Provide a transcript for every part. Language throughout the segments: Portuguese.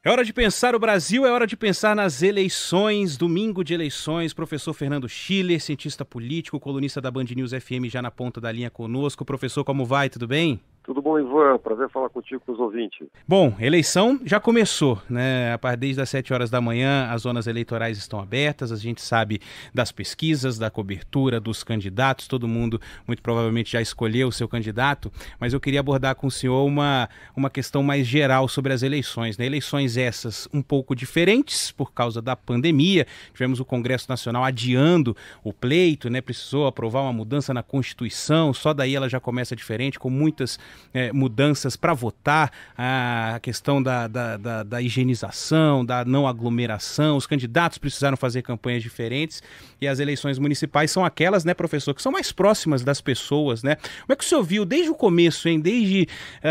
É hora de pensar o Brasil, é hora de pensar nas eleições, domingo de eleições. Professor Fernando Schiller, cientista político, colunista da Band News FM, já na ponta da linha conosco. Professor, como vai? Tudo bem? Tudo bom, Ivan? Prazer falar contigo com os ouvintes. Bom, eleição já começou, né? Desde as 7 horas da manhã, as zonas eleitorais estão abertas, a gente sabe das pesquisas, da cobertura, dos candidatos, todo mundo muito provavelmente já escolheu o seu candidato, mas eu queria abordar com o senhor uma questão mais geral sobre as eleições, né? Eleições essas um pouco diferentes por causa da pandemia, tivemos o Congresso Nacional adiando o pleito, né? Precisou aprovar uma mudança na Constituição, só daí ela já começa diferente, com muitas mudanças para votar, a questão da higienização, da não aglomeração, os candidatos precisaram fazer campanhas diferentes e as eleições municipais são aquelas, né, professor, que são mais próximas das pessoas, né? Como é que o senhor viu desde o começo, hein? Desde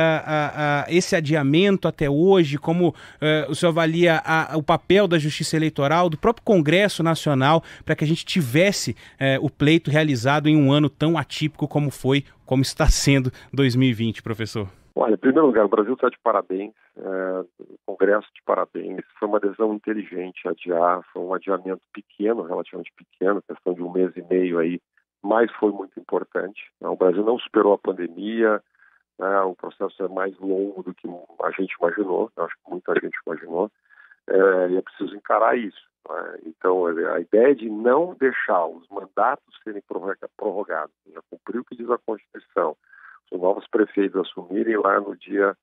esse adiamento até hoje, como o senhor avalia o papel da Justiça Eleitoral, do próprio Congresso Nacional, para que a gente tivesse o pleito realizado em um ano tão atípico como está sendo 2020, professor? Olha, em primeiro lugar, o Brasil está de parabéns, o Congresso de parabéns, foi uma decisão inteligente adiar, foi um adiamento pequeno, relativamente pequeno, questão de um mês e meio aí, mas foi muito importante. O Brasil não superou a pandemia, o processo é mais longo do que a gente imaginou, acho que muita gente imaginou, e é preciso encarar isso. Então, a ideia de não deixar os mandatos serem prorrogados, já cumpriu o que diz a Constituição, os novos prefeitos assumirem lá no dia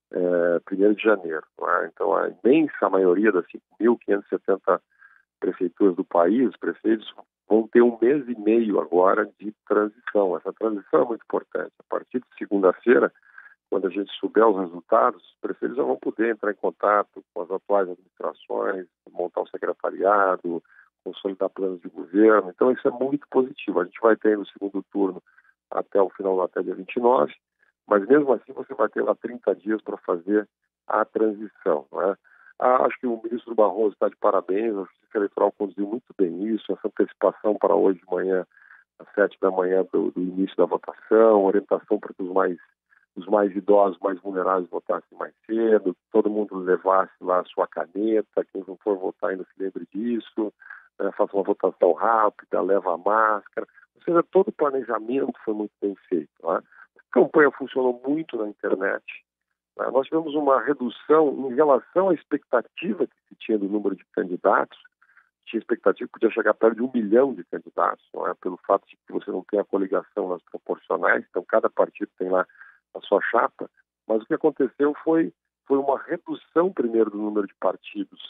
1º de janeiro. Então, a imensa maioria das 5.570 prefeituras do país, os prefeitos vão ter um mês e meio agora de transição. Essa transição é muito importante. A partir de segunda-feira, quando a gente souber os resultados, os prefeitos já vão poder entrar em contato com as atuais administrações, montar um secretariado, consolidar planos de governo. Então, isso é muito positivo. A gente vai ter no segundo turno até o final, até dia 29, mas mesmo assim você vai ter lá 30 dias para fazer a transição. Acho que o ministro Barroso está de parabéns, a Justiça Eleitoral conduziu muito bem isso, essa antecipação para hoje de manhã, às 7 da manhã do início da votação, orientação para que os mais idosos, mais vulneráveis votassem mais cedo, todo mundo levasse lá a sua caneta, quem não for votar ainda se lembre disso, faça uma votação rápida, leva a máscara, ou seja, todo o planejamento foi muito bem feito. A campanha funcionou muito na internet, nós tivemos uma redução em relação à expectativa que se tinha do número de candidatos, tinha expectativa que podia chegar perto de 1 milhão de candidatos, pelo fato de que você não tem a coligação nas proporcionais, então cada partido tem lá a sua chapa, mas o que aconteceu foi uma redução primeiro do número de partidos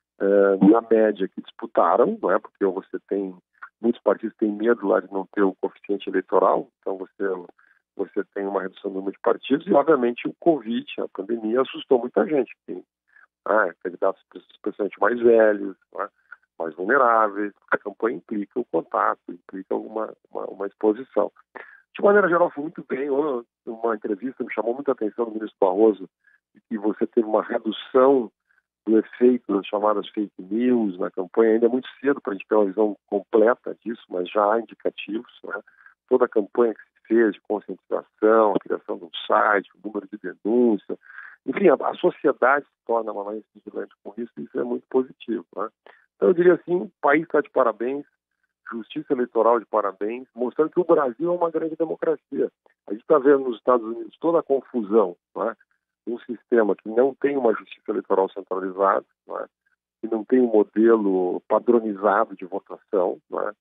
na média que disputaram, porque muitos partidos têm medo lá de não ter o coeficiente eleitoral, então você tem uma redução do número de partidos e obviamente o Covid, a pandemia, assustou muita gente, candidatos especialmente mais velhos, mais vulneráveis, a campanha implica o contato, implica uma exposição. De maneira geral, foi muito bem. Uma entrevista me chamou muita atenção do ministro Barroso, que você teve uma redução do efeito das chamadas fake news na campanha. Ainda é muito cedo para a gente ter uma visão completa disso, mas já há indicativos. Toda a campanha que se fez de conscientização, a criação de um site, o número de denúncias, enfim, a sociedade se torna mais vigilante com isso, e isso é muito positivo. Então, eu diria assim, o país está de parabéns, Justiça Eleitoral de parabéns, mostrando que o Brasil é uma grande democracia. A gente está vendo nos Estados Unidos toda a confusão, um sistema que não tem uma Justiça Eleitoral centralizada, que não tem um modelo padronizado de votação,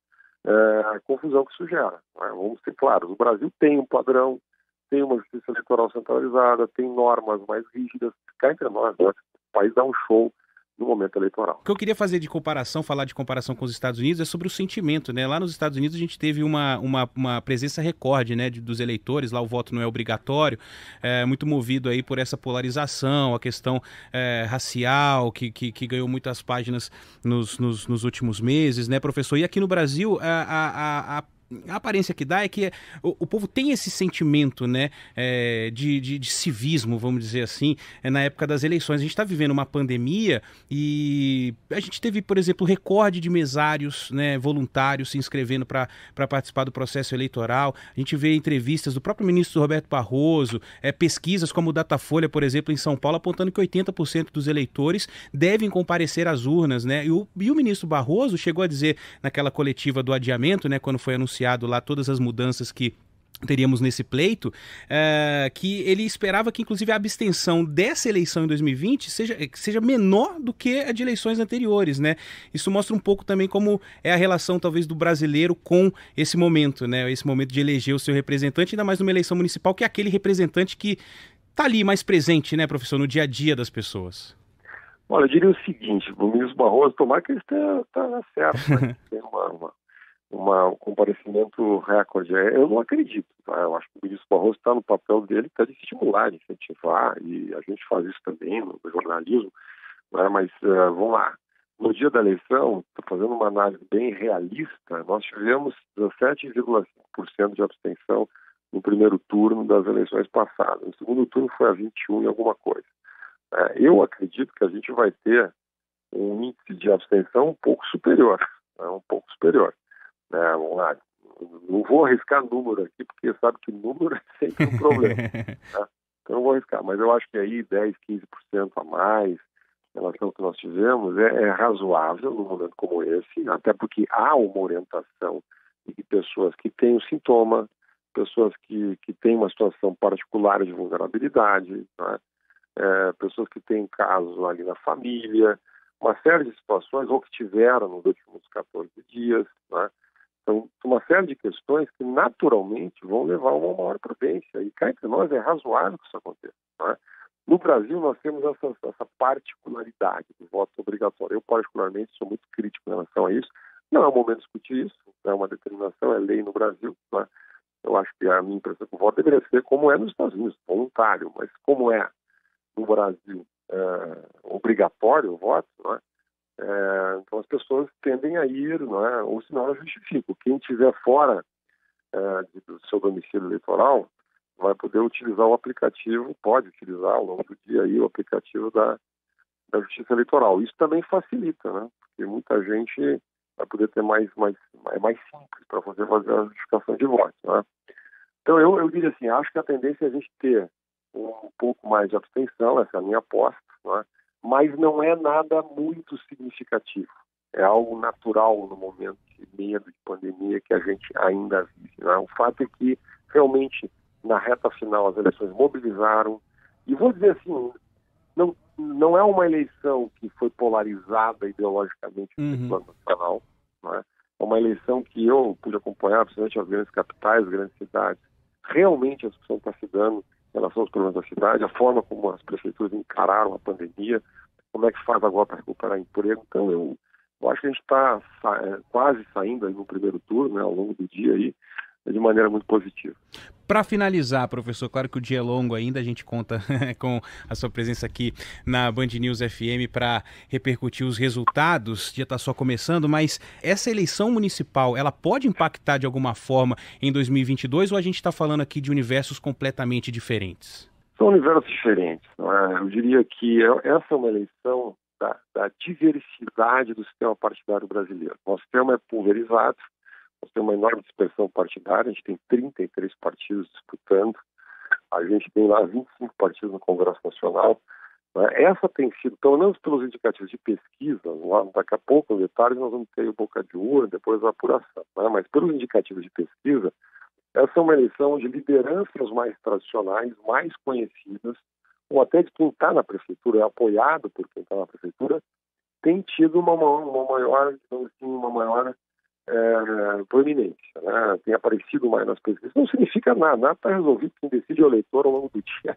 a confusão que isso gera. Vamos ser claros, o Brasil tem um padrão, tem uma Justiça Eleitoral centralizada, tem normas mais rígidas, cá entre nós, o país dá um show no momento eleitoral. O que eu queria fazer falar de comparação com os Estados Unidos é sobre o sentimento, né? Lá nos Estados Unidos a gente teve uma presença recorde, né, dos eleitores, lá o voto não é obrigatório, muito movido aí por essa polarização, a questão racial, que ganhou muitas páginas nos últimos meses, né, professor? E aqui no Brasil, a aparência que dá é que o povo tem esse sentimento, né, de civismo, vamos dizer assim, na época das eleições. A gente está vivendo uma pandemia e a gente teve, por exemplo, recorde de mesários, né, voluntários se inscrevendo para participar do processo eleitoral. A gente vê entrevistas do próprio ministro Roberto Barroso, pesquisas como o Datafolha, por exemplo, em São Paulo, apontando que 80% dos eleitores devem comparecer às urnas, né? E o ministro Barroso chegou a dizer naquela coletiva do adiamento, né, quando foi anunciado lá todas as mudanças que teríamos nesse pleito, que ele esperava que, inclusive, a abstenção dessa eleição em 2020 seja menor do que a de eleições anteriores, né? Isso mostra um pouco também como é a relação, talvez, do brasileiro com esse momento, né? Esse momento de eleger o seu representante, ainda mais numa eleição municipal, que é aquele representante que está ali mais presente, né, professor, no dia a dia das pessoas. Olha, eu diria o seguinte, o ministro Barroso, tomara que ele esteja certo, né? Tem um comparecimento recorde. Eu não acredito, tá? Eu acho que o ministro Barroso está no papel dele, está de estimular, de incentivar, e a gente faz isso também no jornalismo, né? Mas vamos lá. No dia da eleição, fazendo uma análise bem realista, nós tivemos 17,5% de abstenção no primeiro turno das eleições passadas. No segundo turno foi a 21 e alguma coisa. Eu acredito que a gente vai ter um índice de abstenção um pouco superior, né? Um pouco superior. Vamos lá, não vou arriscar número aqui, porque sabe que número é sempre um problema. Né? Então não vou arriscar, mas eu acho que aí 10, 15% a mais em relação ao que nós tivemos é razoável num momento como esse, até porque há uma orientação de pessoas que têm o sintoma, pessoas que têm uma situação particular de vulnerabilidade, né? Pessoas que têm casos ali na família, uma série de situações, ou que tiveram nos últimos 14 dias, né? Então, uma série de questões que naturalmente vão levar a uma maior prudência. E cá entre nós é razoável que isso aconteça. Né? No Brasil, nós temos essa particularidade do voto obrigatório. Eu, particularmente, sou muito crítico em relação a isso. Não é o momento de discutir isso, é uma determinação, é lei no Brasil. Né? Eu acho que a minha impressão é que o voto deveria ser como é nos Estados Unidos, voluntário, mas como é no Brasil obrigatório o voto, não é? Então as pessoas tendem a ir, não é? Ou senão elas justificam. Quem estiver fora do seu domicílio eleitoral vai poder utilizar o aplicativo, pode utilizar ao longo do dia aí, o aplicativo da Justiça Eleitoral. Isso também facilita, né? Porque muita gente vai poder ter mais simples para fazer a justificação de voto, né? Então eu diria assim, acho que a tendência é a gente ter um pouco mais de abstenção, essa é a minha aposta, né? Mas não é nada muito significativo. É algo natural no momento de medo de pandemia que a gente ainda vive, né? O fato é que, realmente, na reta final, as eleições mobilizaram. E vou dizer assim, não é uma eleição que foi polarizada ideologicamente no plano nacional. Né? É uma eleição que eu pude acompanhar, principalmente as grandes capitais, as grandes cidades. Realmente a discussão está se dando em relação aos problemas da cidade, a forma como as prefeituras encararam a pandemia, como é que faz agora para recuperar emprego. Então, eu acho que a gente está quase saindo aí no primeiro turno, né, ao longo do dia, aí, de maneira muito positiva. Para finalizar, professor, claro que o dia é longo ainda, a gente conta com a sua presença aqui na Band News FM para repercutir os resultados, o dia está só começando, mas essa eleição municipal, ela pode impactar de alguma forma em 2022 ou a gente está falando aqui de universos completamente diferentes? São universos diferentes, não é? Eu diria que essa é uma eleição da diversidade do sistema partidário brasileiro. Nosso sistema é pulverizado, nós temos uma enorme dispersão partidária, a gente tem 33 partidos disputando, a gente tem lá 25 partidos no Congresso Nacional. Né? Essa tem sido, pelo menos pelos indicativos de pesquisa, lá, daqui a pouco, no detalhe, nós vamos ter o boca de urna, depois a apuração. Né? Mas pelos indicativos de pesquisa, essa é uma eleição de lideranças mais tradicionais, mais conhecidas, ou até de quem está na prefeitura, é apoiado por quem está na prefeitura, tem tido uma maior, digamos assim, uma maior proeminência, né? Tem aparecido mais nas pesquisas. Não significa nada está resolvido. Quem decide é o eleitor ao longo do dia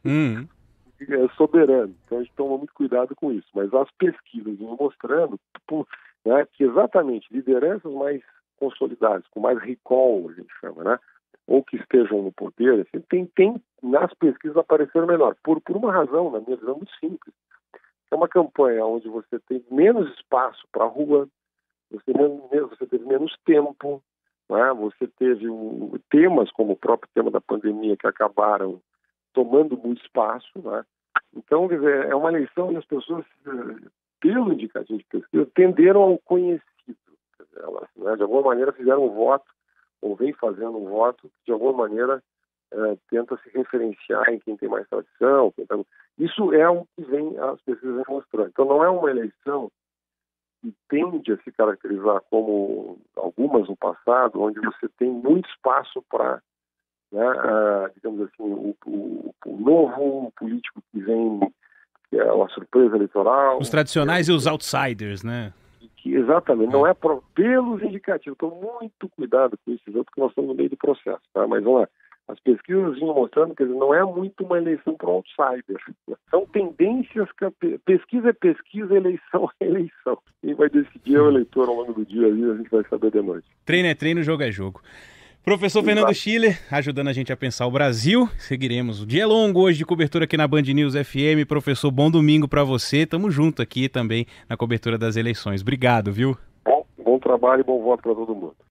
é soberano. Então a gente toma muito cuidado com isso. Mas as pesquisas vão mostrando né, que exatamente lideranças mais consolidadas, com mais recall, a gente chama, né? Ou que estejam no poder, assim, tem nas pesquisas aparecendo melhor. Por uma razão, na minha visão, muito simples. É uma campanha onde você tem menos espaço para a rua, você teve menos tempo, né? Você teve temas como o próprio tema da pandemia que acabaram tomando muito espaço, né? Então, quer dizer, é uma eleição e as pessoas, pelo indicativo de pesquisa, tenderam ao conhecido. Quer dizer, elas, né, de alguma maneira, fizeram um voto, ou vem fazendo um voto, que de alguma maneira tenta se referenciar em quem tem mais tradição. Isso é o que as pesquisas mostrando. Então, não é uma eleição que tende a se caracterizar como algumas no passado, onde você tem muito espaço para, né, digamos assim, o novo político que vem, que é uma surpresa eleitoral. Os tradicionais e os outsiders, né? Exatamente, não é pelos indicativos. Estou muito cuidado com isso, porque nós estamos no meio do processo, tá? Mas vamos lá. As pesquisas vinham mostrando que não é muito uma eleição para outsider. São tendências que pesquisa é pesquisa, eleição é eleição. Quem vai decidir é o eleitor ao longo do dia, ali a gente vai saber de noite. Treino é treino, jogo é jogo. Professor Fernando Schiller, ajudando a gente a pensar o Brasil. Seguiremos. O dia é longo hoje de cobertura aqui na Band News FM. Professor, bom domingo para você. Tamo junto aqui também na cobertura das eleições. Obrigado, viu? Bom trabalho e bom voto para todo mundo.